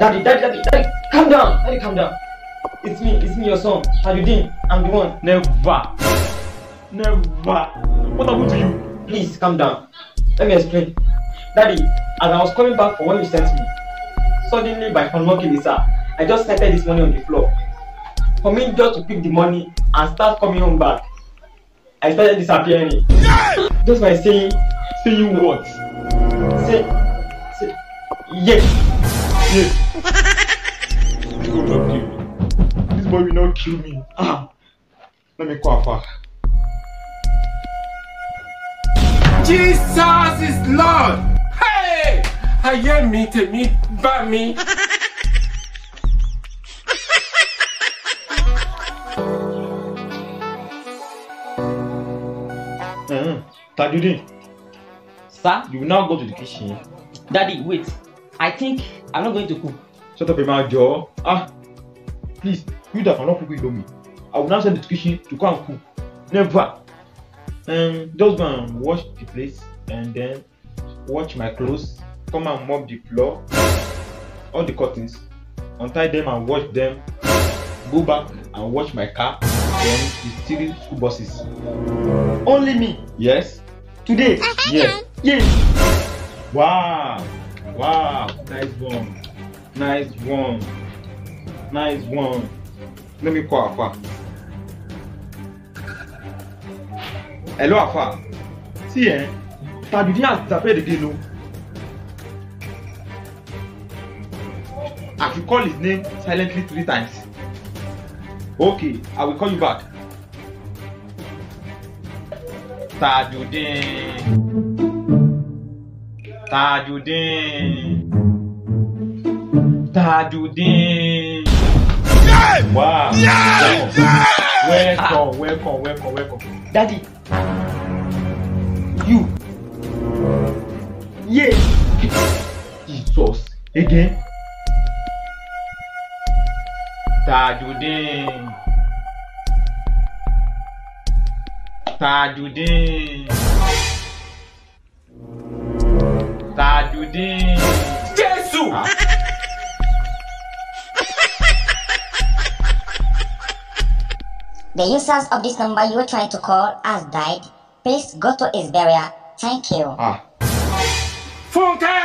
Daddy, calm down. Daddy, calm down. It's me, your son, Tajuddin. I'm the one. Never. What happened to you? Please, calm down. Let me explain. Daddy, as I was coming back from when you sent me, suddenly by unluckily, sir, I just sighted this money on the floor. For me just to pick the money and start coming home back, I started disappearing. Just by saying what? Say, yes. This boy will not kill me. This boy will not kill me. Let me call Afa. Jesus is Lord. Hey! I hear me to me, by me. Tajuddin, Sir? you will now go to the kitchen. Daddy, wait. I think I'm not going to cook. Shut up, my jaw. Please, you that cannot cook Indomie. I will now send the kitchen to come and cook. Never. Just go and wash the place and then wash my clothes. Come and mop the floor, all the curtains, untie them and wash them. Go back and wash my car. Then the 3 school buses. Only me. Yes. Today. Yes. Yes. Wow. Nice one. Let me call Afa. Hello, Afa. See, Tajuddin has disappeared again, no? I should call his name silently 3 times. Okay, I will call you back. Tajuddin. Wow. Yes! Welcome. Daddy. You. Yes. Jesus. Again. Tajuddin. Jesus! The users of this number you were trying to call has died. Please go to his burial. Thank you. Funke!